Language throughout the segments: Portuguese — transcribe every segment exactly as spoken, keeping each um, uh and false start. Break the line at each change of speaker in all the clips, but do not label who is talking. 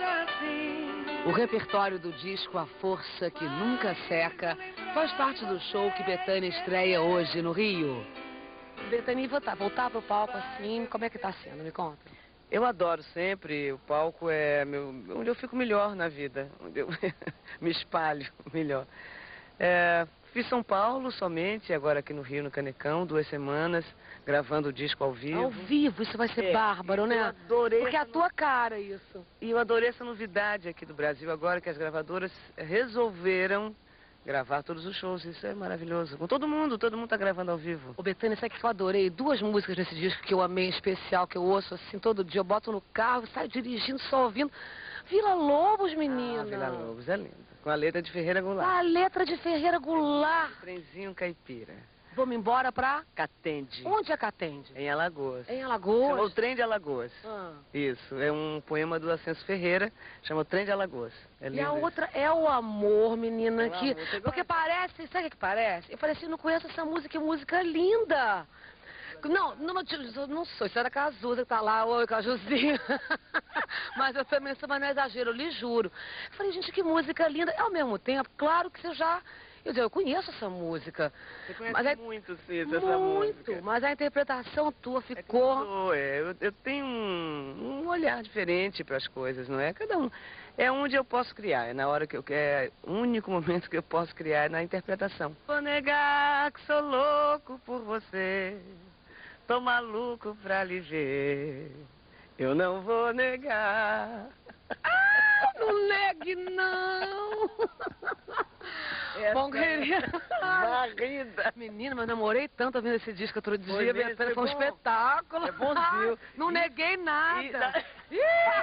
O repertório do disco A Força Que Nunca Seca faz parte do show que Bethânia estreia hoje no Rio. Bethânia, voltar, voltar pro palco assim, como é que tá sendo? Me conta.
Eu adoro sempre, o palco é meu, onde eu fico melhor na vida, onde eu me espalho melhor. É, fiz São Paulo somente, agora aqui no Rio, no Canecão, duas semanas, gravando o disco ao vivo.
Ao vivo, isso vai ser
é,
bárbaro, né?
Eu adorei.
Porque é a tua cara isso.
E eu adorei essa novidade aqui do Brasil, agora que as gravadoras resolveram gravar todos os shows. Isso é maravilhoso. Com todo mundo, todo mundo tá gravando ao vivo.
Ô Bethânia, sabe que eu adorei? Duas músicas nesse disco que eu amei, em especial, que eu ouço assim todo dia. Eu boto no carro, saio dirigindo, só ouvindo. Vila Lobos, menina.
Ah, Vila Lobos é linda. Com a letra de Ferreira Goulart.
A letra de Ferreira Goulart.
Trenzinho caipira.
Vamos embora pra...
Catende.
Onde é Catende?
Em Alagoas.
Em Alagoas?
Chama O Trem de Alagoas.
Ah.
Isso, é um poema do Ascenso Ferreira, chama O Trem de Alagoas. É
e a
isso.
outra é o amor, menina,
É o
que...
amor,
Porque parece, sabe o que parece? Eu falei assim, não conheço essa música, que música linda. Não, não, não, não sou, isso era Cazuza que tá lá, oi, Cajuzinho. Mas eu também sou, mas não é exagero, eu lhe juro. Eu falei, gente, que música linda. E ao mesmo tempo, claro que você já... Eu digo, eu conheço essa música.
Você conhece
mas é,
muito, Cida, essa
muito,
música.
mas a interpretação tua
É que
ficou...
eu, sou, é, eu, eu tenho um, um olhar diferente para as coisas, não é? Cada um. É onde eu posso criar, é na hora que eu quero, é o único momento que eu posso criar é na interpretação. Vou negar que sou louco por você, tô maluco pra lhe ver, eu não vou negar.
Ah, não negue não!
Essa
Bom, querida.
Varrida.
Menina, mas namorei tanto ouvindo esse disco outro dia,
Foi,
Bethânia, foi, foi um
bom.
espetáculo.
É bonzinho.
Não
E-
neguei nada.
E-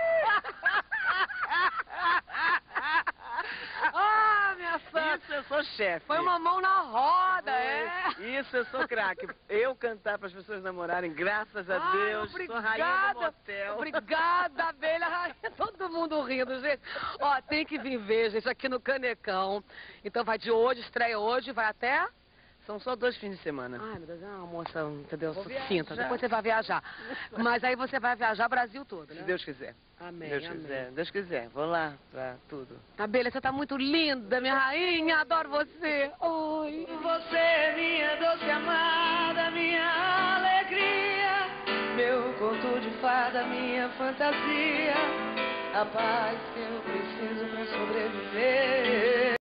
Ah, minha santa.
Isso eu sou chefe.
Foi uma mão na roda, é.
Isso eu sou craque. Eu cantar para as pessoas namorarem, graças a
Ai,
Deus,
obrigada,
sou rainha do motel.
Obrigada, abelha rainha. Todo mundo rindo, gente. Ó, tem que vir ver, gente, aqui no Canecão. Então vai de hoje, estreia hoje, vai até...
São só dois fins de semana.
Ai, meu Deus, é uma moça, entendeu?
Vou
Sucinta.
viajar.
Depois você vai viajar. Mas aí você vai viajar Brasil todo, né?
Se Deus quiser.
Amém,
Deus
amém.
quiser. Deus quiser. Vou lá pra tudo.
Abelha, você tá muito linda, minha rainha. Adoro você. Oi.
Você é minha doce amada, minha alegria, meu conto de fada, minha fantasia, a paz que eu preciso pra sobreviver.